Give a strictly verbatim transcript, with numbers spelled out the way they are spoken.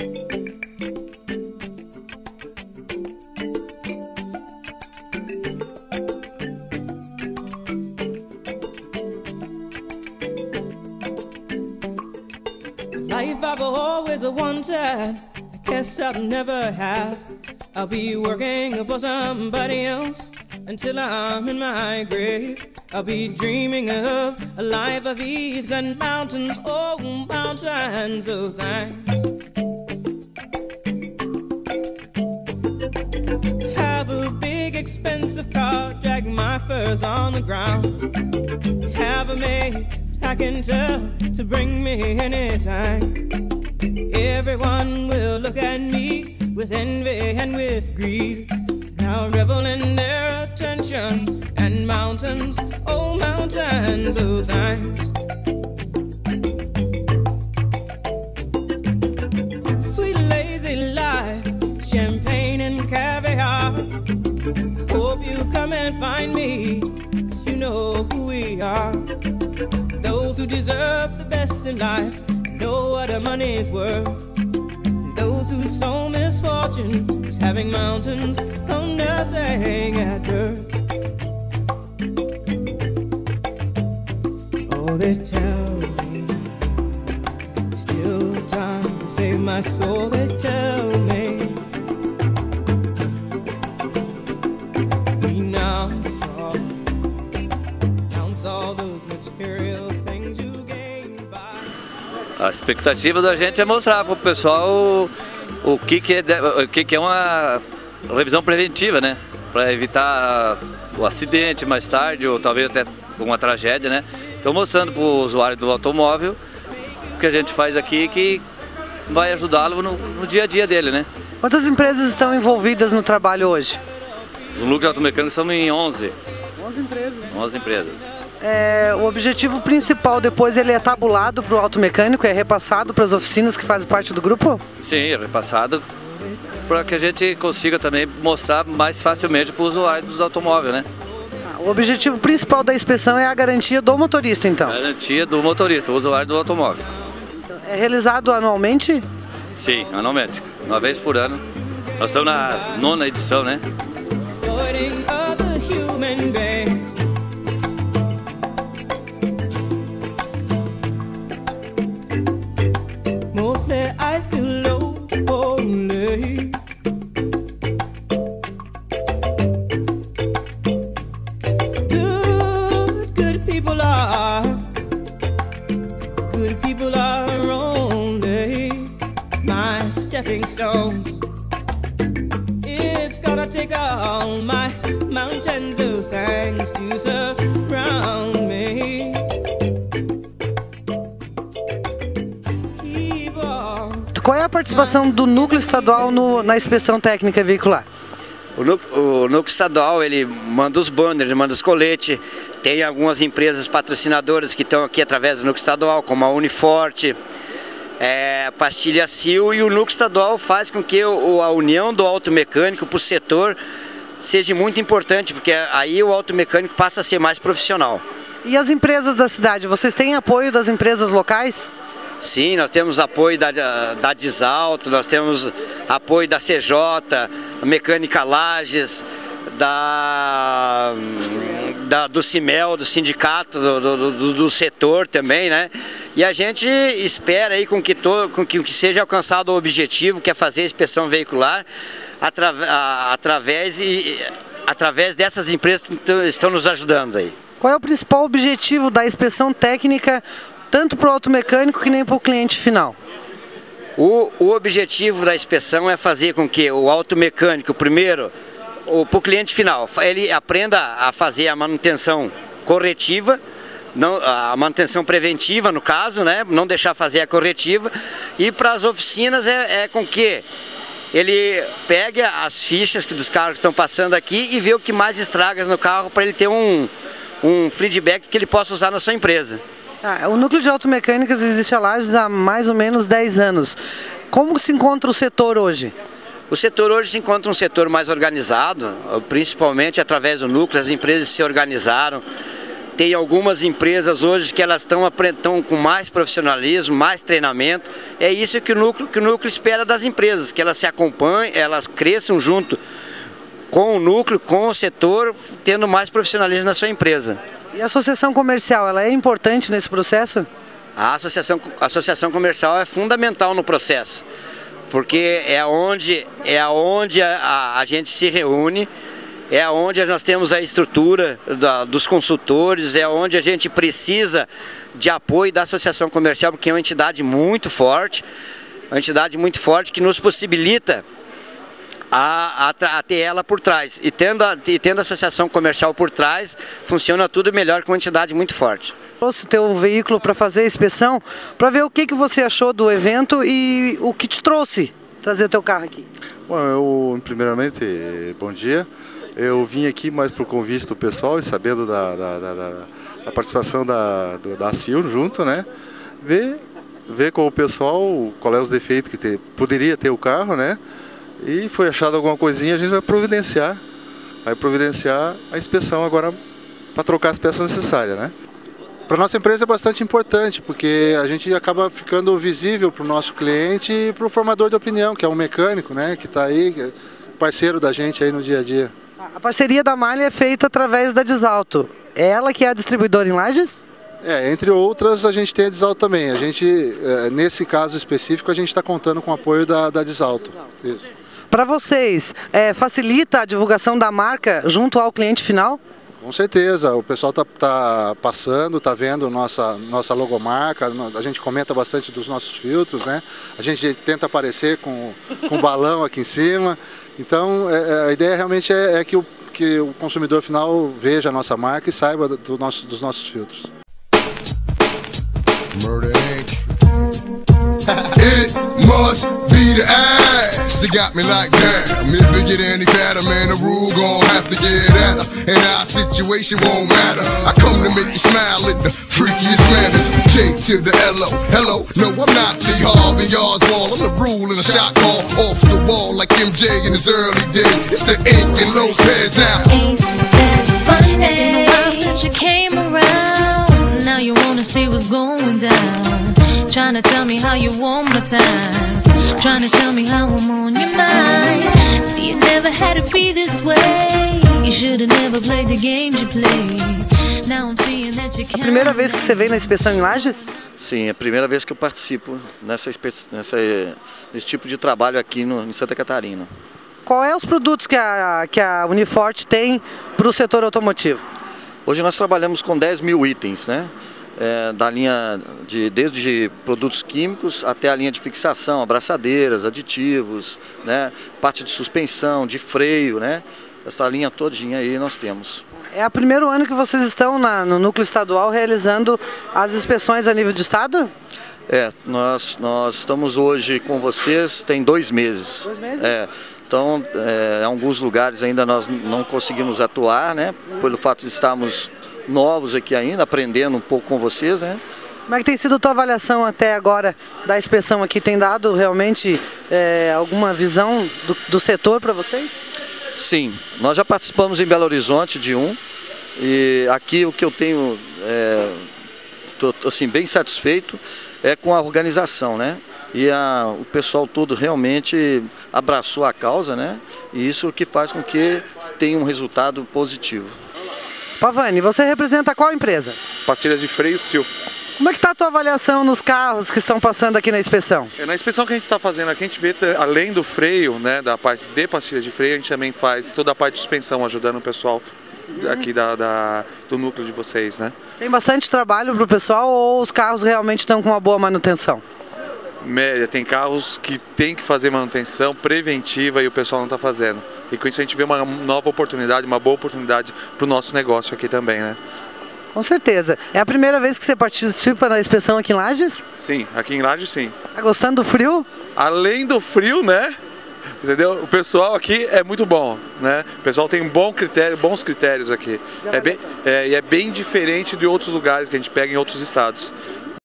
Life I've always wanted, I guess I'll never have. I'll be working for somebody else until I'm in my grave. I'll be dreaming of a life of ease and mountains, oh, mountains of thanks. Have a big expensive car, drag my furs on the ground. Have a maid I can tell to bring me anything. Everyone will look at me with envy and with greed. Now revel in their attention and mountains, oh mountains of thanks. Sweet lazy life, champagne and caviar. Hope you come and find me, 'cause you know who we are. Those who deserve the best in life know what the money's worth. Those who sow misfortune is having mountains on nothing at birth. Oh, they tell me it's still time to save my soul. They tell me renounce all, renounce all those material things you gain by. A expectativa da gente é mostrar para o pessoal o, o, que, que, é, o que, que é uma revisão preventiva, né? Para evitar o acidente mais tarde ou talvez até uma tragédia, né? Então mostrando para o usuário do automóvel o que a gente faz aqui que vai ajudá-lo no, no dia a dia dele, né? Quantas empresas estão envolvidas no trabalho hoje? No núcleo de automecânico estamos em onze. onze empresas. onze empresas. É, o objetivo principal depois ele é tabulado para o automecânico, é repassado para as oficinas que fazem parte do grupo? Sim, é repassado para que a gente consiga também mostrar mais facilmente para o usuário dos automóveis, né? O objetivo principal da inspeção é a garantia do motorista, então? Garantia do motorista, o usuário do automóvel. É realizado anualmente? Sim, anualmente, uma vez por ano. Nós estamos na nona edição, né? I feel lonely. Good, good people are, good people are only my stepping stones. It's gonna take all my mountains of thanks to surround me. Qual é a participação do núcleo estadual no, na inspeção técnica veicular? O núcleo, o núcleo estadual ele manda os banners, manda os coletes. Tem algumas empresas patrocinadoras que estão aqui através do núcleo estadual, como a Uniforte, é, Pastilha Sil, e o núcleo estadual faz com que o, a união do automecânico para o setor seja muito importante, porque aí o automecânico passa a ser mais profissional. E as empresas da cidade, vocês têm apoio das empresas locais? Sim, nós temos apoio da, da Desalto, nós temos apoio da C J, Mecânica Lages, da, da, do CIMEL, do sindicato, do, do, do, do setor também, né? E a gente espera aí com que, to, com que, que seja alcançado o objetivo, que é fazer a inspeção veicular atra, a, através, e, através dessas empresas que estão nos ajudando aí. Qual é o principal objetivo da inspeção técnica, tanto para o automecânico que nem para o cliente final? O, o objetivo da inspeção é fazer com que o automecânico, primeiro, para o cliente final, ele aprenda a fazer a manutenção corretiva, não, a manutenção preventiva no caso, né, não deixar fazer a corretiva, e para as oficinas é, é com que ele pegue as fichas dos carros que estão passando aqui e vê o que mais estraga no carro para ele ter um, um feedback que ele possa usar na sua empresa. Ah, o núcleo de automecânicas existe a Lages há mais ou menos dez anos. Como se encontra o setor hoje? O setor hoje se encontra um setor mais organizado, principalmente através do núcleo. As empresas se organizaram, Tem algumas empresas hoje que elas estão aprendendo com mais profissionalismo, mais treinamento. É isso que o núcleo, que o núcleo espera das empresas, que elas se acompanhem, elas cresçam junto com o núcleo, com o setor, tendo mais profissionalismo na sua empresa. E a associação comercial, ela é importante nesse processo? A associação, a associação comercial é fundamental no processo, porque é onde, é onde a, a, a gente se reúne, é onde nós temos a estrutura da, dos consultores, é onde a gente precisa de apoio da associação comercial, porque é uma entidade muito forte, uma entidade muito forte que nos possibilita a, a, a ter ela por trás. E tendo, a, e tendo a associação comercial por trás, funciona tudo melhor com uma entidade muito forte. Trouxe o teu veículo para fazer a inspeção, para ver o que, que você achou do evento e o que te trouxe trazer o teu carro aqui. Bom, eu, primeiramente, bom dia. Eu vim aqui mais por convite do pessoal e sabendo da, da, da, da participação da, da A C I L junto, né? Ver, ver com o pessoal qual é os defeitos que ter, poderia ter o carro, né? E foi achado alguma coisinha, a gente vai providenciar, vai providenciar a inspeção agora para trocar as peças necessárias, né? Para a nossa empresa é bastante importante, porque a gente acaba ficando visível para o nosso cliente e para o formador de opinião, que é um mecânico, né? Que está aí, parceiro da gente aí no dia a dia. A parceria da Malha é feita através da Desalto. É ela que é a distribuidora em Lages? É, entre outras a gente tem a Desalto também. A gente, nesse caso específico, a gente está contando com o apoio da, da Desalto. Isso. Para vocês, é, facilita a divulgação da marca junto ao cliente final? Com certeza, o pessoal está tá passando, está vendo nossa, nossa logomarca, a gente comenta bastante dos nossos filtros, né? A gente tenta aparecer com, com balão aqui em cima. Então, é, a ideia realmente é, é que, o, que o consumidor final veja a nossa marca e saiba do nosso, dos nossos filtros. It must be the ass that got me like damn. If it get any fatter, man, the rule gon' have to get at her. And our situation won't matter. I come to make you smile in the freakiest manners. J to the L O, hello. No, I'm not Lee Harvey Oswald. I'm the rule in a shot call off the wall like M J in his early days. It's the Ink and Lopez now. Ain't that funny? It's been a while since you came around. Now you wanna see what's going down. Trying to tell me how you want my time. Trying to tell me how I'm on your mind. See, it never had to be this way. You should have never played the games you played. Now I'm seeing that you can't. A primeira vez que você veio na inspeção em Lages? Sim, é a primeira vez que eu participo nessa, nessa, nesse tipo de trabalho aqui no, em Santa Catarina. Qual é os produtos que a, que a Uniforte tem para o setor automotivo? Hoje nós trabalhamos com dez mil itens, né? É, da linha de desde produtos químicos até a linha de fixação, abraçadeiras, aditivos, né? Parte de suspensão, de freio, né? Essa linha todinha aí nós temos. É o primeiro ano que vocês estão na, no núcleo estadual realizando as inspeções a nível de estado? É, nós, nós estamos hoje com vocês tem dois meses. Dois meses? É, então, é, em alguns lugares ainda nós não conseguimos atuar, né? Pelo fato de estarmos novos aqui ainda, aprendendo um pouco com vocês, né? Como é que tem sido a tua avaliação até agora da inspeção aqui? Tem dado realmente é, alguma visão do, do setor para vocês? Sim, nós já participamos em Belo Horizonte de um, e aqui o que eu tenho, é, tô, assim, bem satisfeito é com a organização, né? E a, o pessoal todo realmente abraçou a causa, né? E isso que faz com que tenha um resultado positivo. Pavani, você representa qual empresa? Pastilhas de freio, Sil. Como é que está a tua avaliação nos carros que estão passando aqui na inspeção? É, na inspeção que a gente está fazendo aqui, a gente vê, além do freio, né, da parte de pastilhas de freio, a gente também faz toda a parte de suspensão, ajudando o pessoal aqui da, da, do núcleo de vocês, né? Tem bastante trabalho para o pessoal ou os carros realmente estão com uma boa manutenção? Média, tem carros que tem que fazer manutenção preventiva e o pessoal não está fazendo. E com isso a gente vê uma nova oportunidade, uma boa oportunidade para o nosso negócio aqui também, né? Com certeza. É a primeira vez que você participa da inspeção aqui em Lages? Sim, aqui em Lages sim. Tá gostando do frio? Além do frio, né? Entendeu? O pessoal aqui é muito bom, né? O pessoal tem um bom critério, bons critérios aqui. É bem, é, e é bem diferente de outros lugares que a gente pega em outros estados.